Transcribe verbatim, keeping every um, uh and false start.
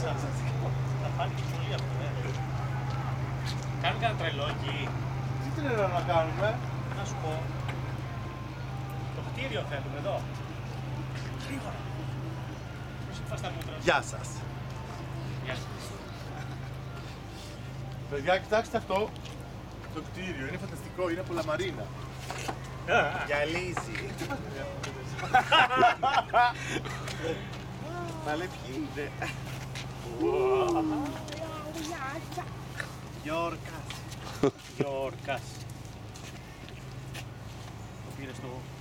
μέσα. Θα φάνηκε πολύ αυτό, ε. Κάνει κανένα τρελό εκεί. Τι τρελό να κάνουμε. Να σου πω. Το κτίριο θέλουμε εδώ. Γρήγορα. Πώς φας τα μούτρα. Γεια σας. Γεια σας. Παιδιά, κοιτάξτε αυτό. Το κτίριο είναι φανταστικό, είναι από λαμαρίνα. Γυαλίζει. Μα λέει ποιοι είναι. Γιόρκας. Γιόρκας. Το πήρες το...